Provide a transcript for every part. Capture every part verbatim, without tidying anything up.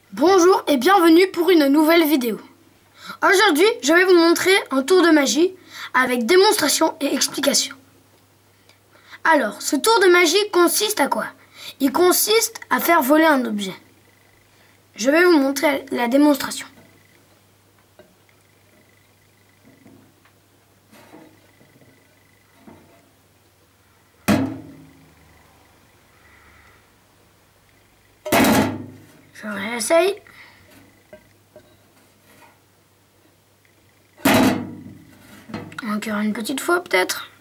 Bonjour et bienvenue pour une nouvelle vidéo. Aujourd'hui, je vais vous montrer un tour de magie avec démonstration et explication. Alors, ce tour de magie consiste à quoi? Il consiste à faire voler un objet. Je vais vous montrer la démonstration. Je réessaye. Encore une petite fois peut-être.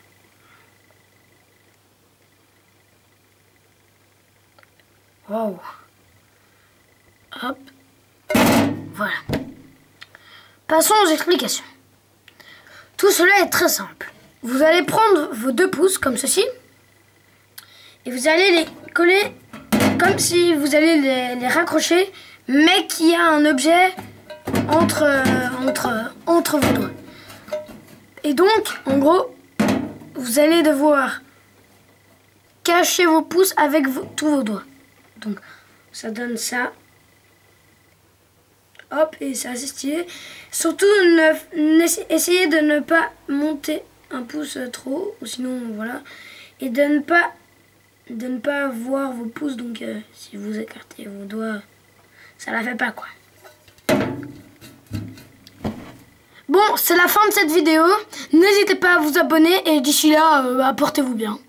Wow. Hop. Voilà. Passons aux explications. Tout cela est très simple. Vous allez prendre vos deux pouces comme ceci. Et vous allez les coller comme si vous allez les, les raccrocher, mais qu'il y a un objet entre, entre, entre vos doigts. Et donc, en gros, vous allez devoir cacher vos pouces avec vos, tous vos doigts. Donc, ça donne ça. Hop, et c'est assez stylé. Surtout, ne, essayez de ne pas monter un pouce trop, ou sinon, voilà. Et de ne pas, de ne pas voir vos pouces. Donc, euh, si vous écartez vos doigts, ça la fait pas, quoi. Bon, c'est la fin de cette vidéo. N'hésitez pas à vous abonner et d'ici là, euh, bah, portez-vous bien.